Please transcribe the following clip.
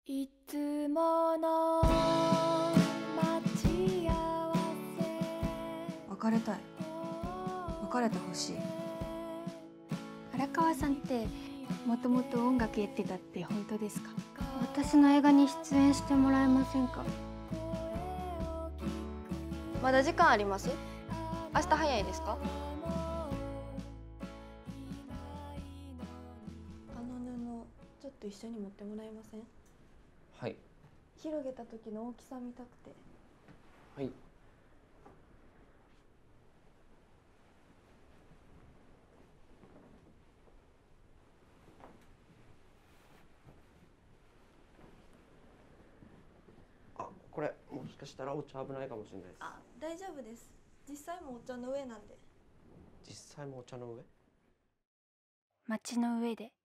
いつもの待ち合わせ。 別れたい。別れてほしい。 荒川さんってもともと音楽やってたって本当ですか？私の映画に出演してもらえませんか？ まだ時間あります？明日早いですか？ あの布ちょっと一緒に持ってもらえません？ はい。 広げた時の大きさ見たくて。 はい。あ、これもしかしたらお茶危ないかもしれないです。 あ、大丈夫です。実際もお茶の上なんで。 実際もお茶の上？ 街の上で